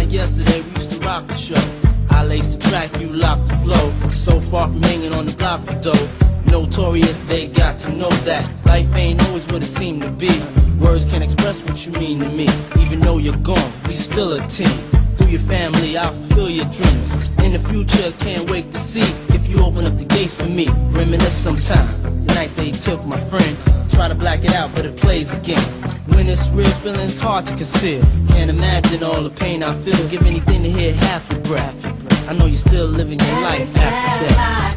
like yesterday, we used to rock the show. I laced the track, you locked the flow. So far from hanging on the block for dough. Notorious, they got to know that life ain't always what it seemed to be. Words can't express what you mean to me. Even though you're gone, we still a team. Through your family, I'll fulfill your dreams. In the future, can't wait to see if you open up the gates for me. Reminisce sometime, the night they took my friend. Try to black it out, but it plays again. When it's real, feeling's hard to conceal. Can't imagine all the pain I feel. Give anything to hear half your breath. I know you're still living your life after death.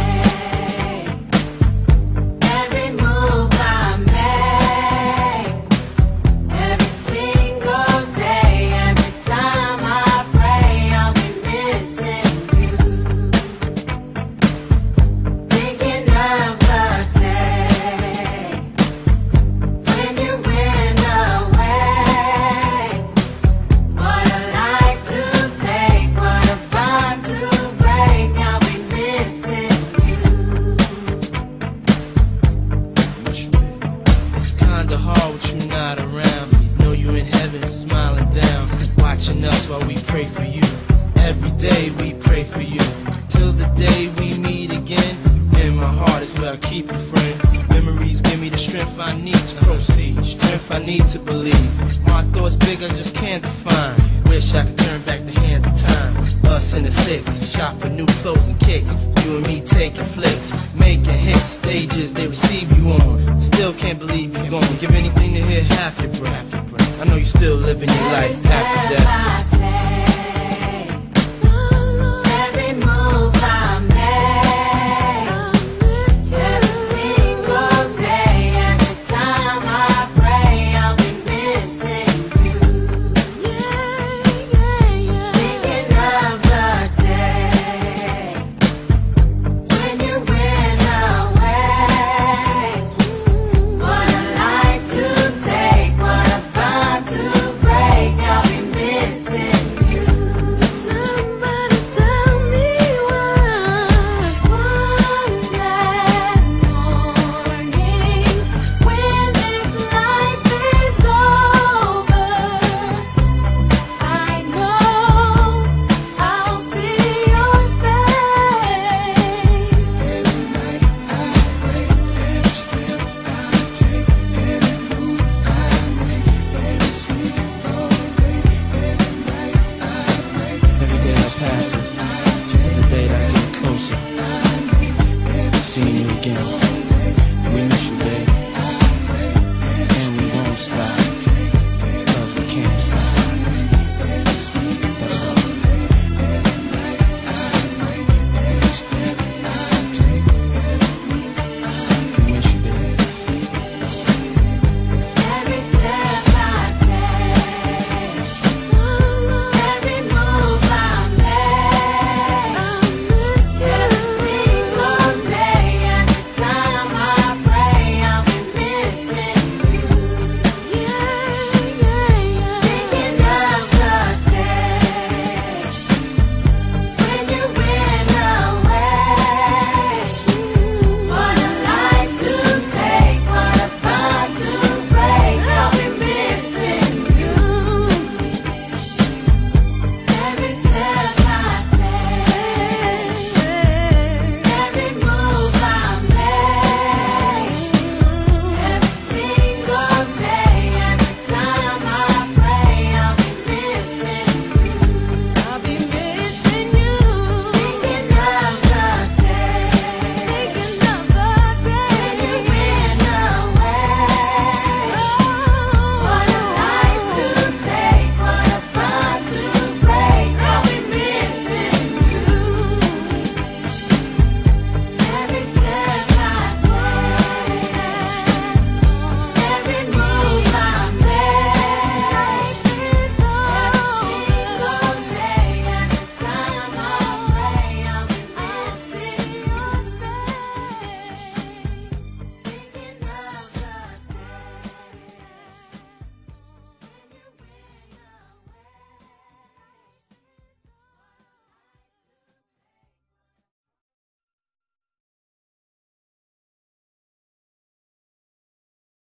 Hard with you not around. Know you in heaven smiling down, watching us while we pray for you. Every day we pray for you, till the day we meet again. In my heart is where I keep you, friend. Memories give me the strength I need to proceed, strength I need to believe. My thoughts big, I just can't define. Wish I could turn back the hands of time. Us in the six, shop for new clothes and kicks. You and me taking flicks, making hits, stages they receive you on. Still can't believe you're gone. Give anything to hear half your breath. I know you're still living your life after death.